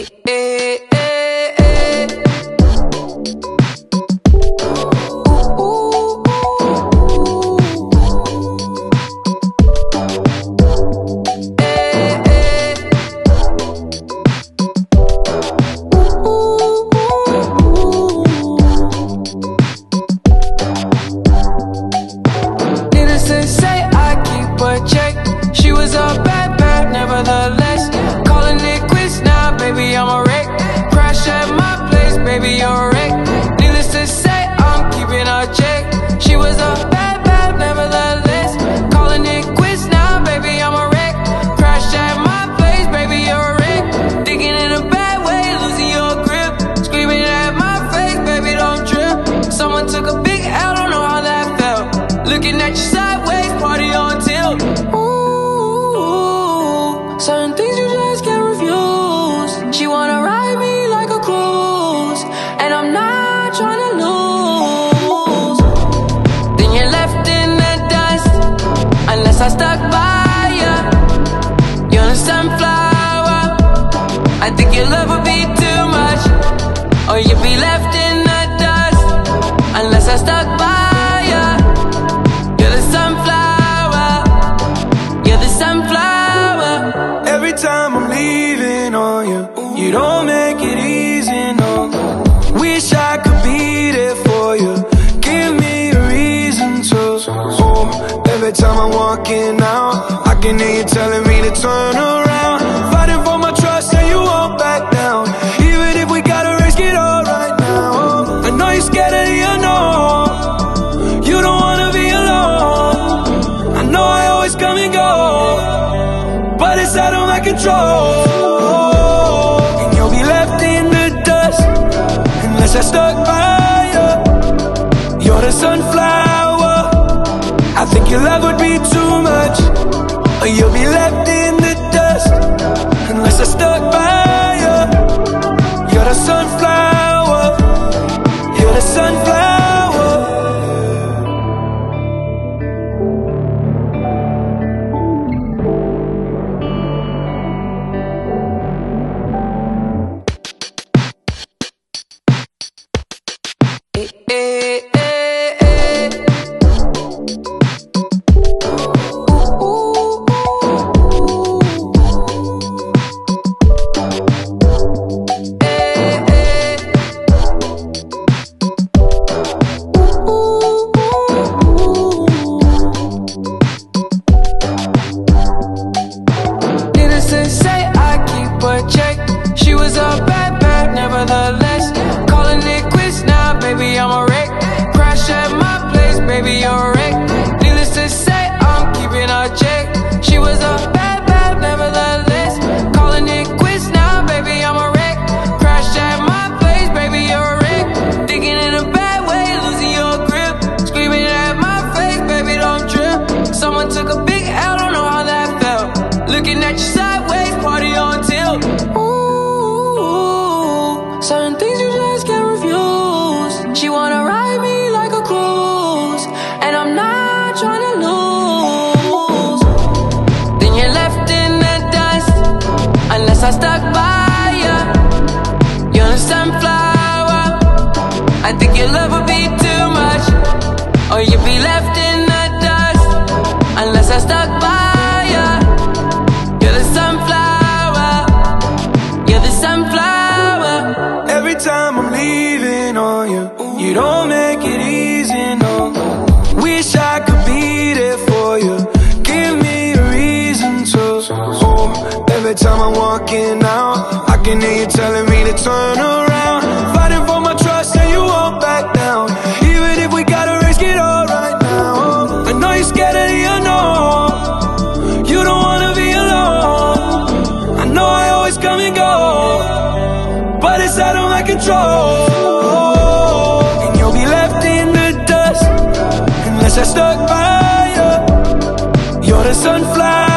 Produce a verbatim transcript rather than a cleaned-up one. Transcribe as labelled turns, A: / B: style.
A: eh, eh, eh. Ooh, eh, eh. Needless to say, I keep a check. She was a bad, bad, nevertheless. Calling it quits now, baby, I'm a wreck. Crash at my place, baby, you're a wreck. Needless to say, I'm keeping a check. She was a bad, bad, nevertheless. Calling it quits now, baby, I'm a wreck. Crash at my place, baby, you're a wreck. Thinking in a bad way, losing your grip. Screaming at my face, baby, don't trip. Someone took a big L, don't know how that felt. Looking at you sideways, party on tilt. Ooh, certain things you just can't refuse. She wanna ride me like a cruise, and I'm not trying to lose. Then you're left in the dust, unless I stuck by ya. You're a sunflower. I think your love would be too much, or you'd be left in the dust, unless I stuck by ya. You're the sunflower. You're the sunflower.
B: Every time I'm leaving on you, you don't make it easy, no. Wish I could be there for you. Give me a reason to. Oh, every time I'm walking out, I can hear you telling me to turn around. Fighting for my trust and you won't back down. Even if we gotta risk it all right now. I know you're scared of the unknown. You don't wanna be alone. I know I always come and go, but it's out of my control. And you'll be left in the dust, unless I stuck by you. You're the sunflower. I think your love would be too much, or you'll be left in the dust, unless I stuck by you. You're the sunflower. You're the sunflower.
A: Eh, eh, eh, eh. Ooh, eh, eh. Needless to say, I keep a check. She was a bad, bad, nevertheless. Calling it quits now, baby, I'm a wreck. Crash at my place, baby, you're a wreck. Needless to say, I'm keeping a check. She was a bad, bad, nevertheless. Calling it quits now, baby, I'm a wreck. Crash at my place, baby, you're a wreck. Thinking in a bad way, losing your grip. Screaming at my face, baby, don't trip. Someone took a big L, don't know how that felt. Looking at you sideways, party on tilt. Ooh, certain things you just can't refuse. She wanna ride me like a cruise, and I'm not trying to lose. Then you're left in the dust, unless I stuck by ya. You're a sunflower. I think your love would be too much, or you'd be left in the dust, unless I stuck by ya. You're the sunflower. You're the sunflower.
B: Every time I'm leaving on you, you don't make it easy, no. Wish I could be there for you. Give me a reason to. Oh, every time I'm walking out, I can hear you telling me to turn around. Fighting for my trust and you won't back down. Even if we gotta risk it all right now. I know you're scared of the unknown. You don't wanna be alone. I know I always come and go, but it's out of my control. And you'll be left in the dust, unless I stuck by you. You're the sunflower.